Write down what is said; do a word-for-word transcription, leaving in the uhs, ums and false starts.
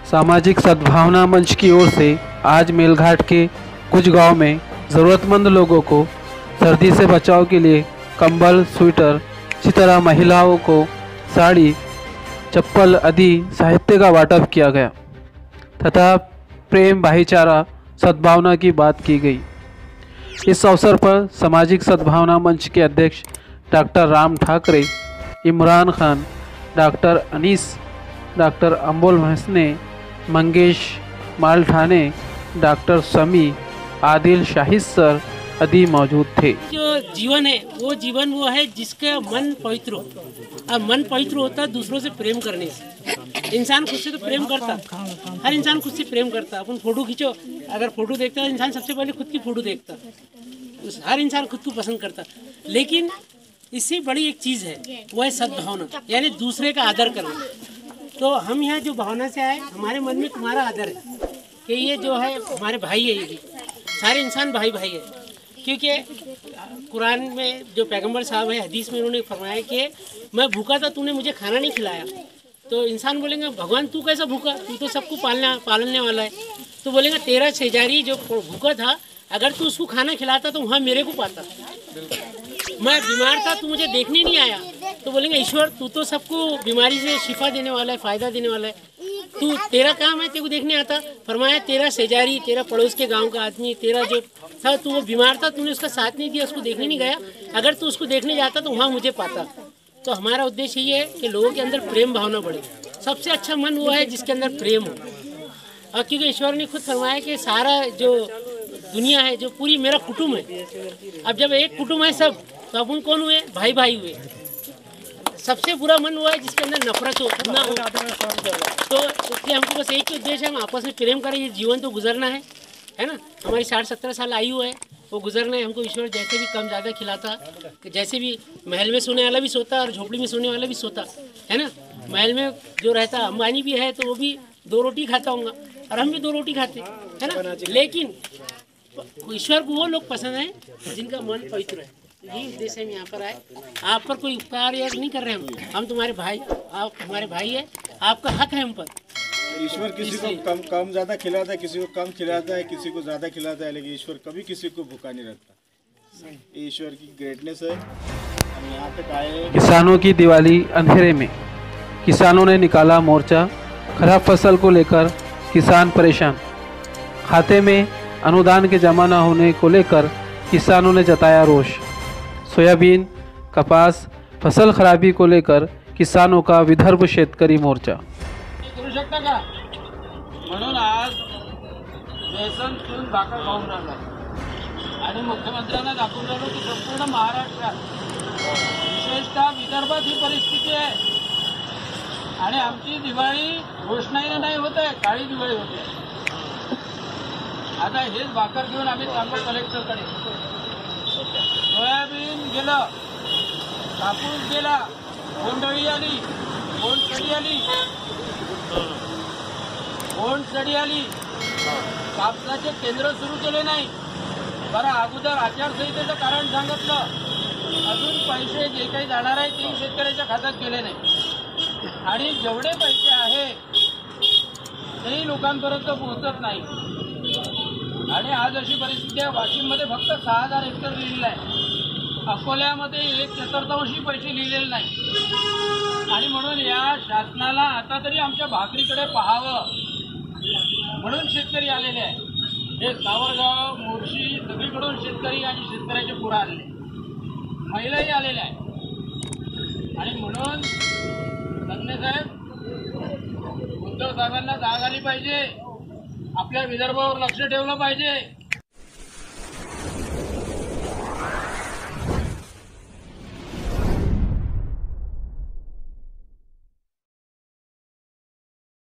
सामाजिक सद्भावना मंच की ओर से आज मेलघाट के कुछ गांव में ज़रूरतमंद लोगों को सर्दी से बचाव के लिए कंबल, स्वेटर, इसी तरह महिलाओं को साड़ी, चप्पल आदि साहित्य का वाटप किया गया तथा प्रेम, भाईचारा, सद्भावना की बात की गई। इस अवसर पर सामाजिक सद्भावना मंच के अध्यक्ष doctor Ram Thackeray, Imran Khan, doctor Anees, doctor Ambol Mahasne, Mangesh Malthane, doctor Sami, Adil Shahid sir आदि मौजूद थे। जो जीवन है वो जीवन वो है जिसका मन पवित्र हो। अब मन पवित्र होता है दूसरों से प्रेम करने से। इंसान खुद से तो प्रेम करता, हर इंसान खुद से प्रेम करता। अपन फोटो खींचो, अगर फोटो देखता है इंसान सबसे पहले खुद की फोटो देखता, हर इंसान खुद को पसंद करता। लेकिन इससे बड़ी एक चीज़ है, वो है सद्भावना, यानी दूसरे का आदर करना। तो हम यहाँ जो भावना से आए, हमारे मन में तुम्हारा आदर है कि ये जो है हमारे भाई है, ये भी सारे इंसान भाई भाई है। क्योंकि कुरान में जो पैगंबर साहब है, हदीस में उन्होंने फरमाया कि मैं भूखा था, तूने मुझे खाना नहीं खिलाया। तो इंसान बोलेंगे भगवान तू कैसा भूखा, तू तो सबको पालना पालने वाला है। तो बोलेंगे तेरा शेजारी जो भूखा था, अगर तू उसको खाना खिलाता तो वहाँ मेरे को पाता। मैं बीमार था, तू मुझे देखने नहीं आया, तो बोलेंगे ईश्वर तू तो सबको बीमारी से शिफा देने वाला है, फ़ायदा देने वाला है। तू तेरा काम है, तेरे को देखने आता। फरमाया तेरा शेजारी, तेरा पड़ोस के गांव का आदमी, तेरा जो था, तू वो बीमार था, तूने उसका साथ नहीं दिया, उसको देखने नहीं गया। अगर तू उसको देखने जाता तो वहाँ मुझे पाता। तो हमारा उद्देश्य ये है कि लोगों के अंदर प्रेम भावना बढ़े। सबसे अच्छा मन वो है जिसके अंदर प्रेम हो। और क्योंकि ईश्वर ने खुद फरमाया कि सारा जो दुनिया है, जो पूरी मेरा कुटुंब है। अब जब एक कुटुंब है सब, तो अपन कौन हुए? भाई भाई हुए। सबसे बुरा मन हुआ है जिसके अंदर नफरत हो, ना हो। तो इसलिए हमको बस एक ही उद्देश्य है, हम आपस में प्रेम करें। ये जीवन तो गुजरना है, है ना। हमारी साठ सत्तर साल आयु है, वो गुजरना है। हमको ईश्वर जैसे भी कम ज़्यादा खिलाता, जैसे भी महल में सोने वाला भी सोता और झोपड़ी में सोने वाला भी सोता, है ना। महल में जो रहता, अंबानी भी है तो वो भी दो रोटी खाता होगा और हम भी दो रोटी खाते, है ना। लेकिन ईश्वर को वो लोग पसंद हैं जिनका मन पवित्र है। यही उद्देश्य हम यहाँ पर आए। आप पर कोई उपकार या नहीं कर रहे हम हम तुम्हारे भाई, आप हमारे भाई है, आपका हक है हम पर। ईश्वर किसी को कम कम ज़्यादा खिलाता है, किसी को कम खिलाता है, किसी को ज़्यादा खिलाता है, लेकिन ईश्वर कभी किसी को भूखा नहीं रखता। ये ईश्वर की ग्रेटनेस है। हम यहाँ तक आए। किसानों की दिवाली अंधेरे में, किसानों ने निकाला मोर्चा। खराब फसल को लेकर किसान परेशान। खाते में अनुदान के जमा न होने को लेकर किसानों ने जताया रोष। सोयाबीन, कपास फसल खराबी को लेकर किसानों का विदर्भ शेतकरी मोर्चा। करू शकता का? म्हणून आज बेसन चून भाकर खाऊन राहिला आणि मुख्यमंत्र्यांना दाखवून राहिलो की संपूर्ण महाराष्ट्रात, विशेषतः विदर्भात ही परिस्थिती आहे आणि आमची दिवाळी रोषणाईने नाही होत आहे, काळी दिवाळी होते। आता हेच भाकर घेऊन आम्ही चाललो कलेक्टरकडे। सोयाबीन गेलं, कापूस गेला, बोंडअळी आली, बोंडसडी आली, बोंडसडी आली, कापसाचे केंद्र सुरू केले नाही। बरं अगोदर आचारसंहितेचं कारण सांगितलं, अजून पैसे जे काही जाणार आहे ते शेतकऱ्याच्या खात्यात गेले नाही आणि जेवढे पैसे आहे तेही लोकांपर्यंत पोहोचत नाही। आणि आज अशी परिस्थिती आहे, वाशिममध्ये फक्त सहा हजार हेक्टर लिहिलेलं आहे, अकोल्यामध्ये एक चतुर्थांशी पैसे लिहिलेले नाही। आणि म्हणून या शासनाला आता तरी आमच्या भाकरीकडे पाहावं म्हणून शेतकरी आलेले आहे। हे सावरगाव, मोर्शी सगळीकडून शेतकरी आणि शेतकऱ्याचे पुढे आलेले, महिलाही आलेल्या आहेत। आणि म्हणून संजय साहेब, उद्धव साहेबांना जाग आली पाहिजे, आपल्या विदर्भावर लक्ष ठेवलं पाहिजे।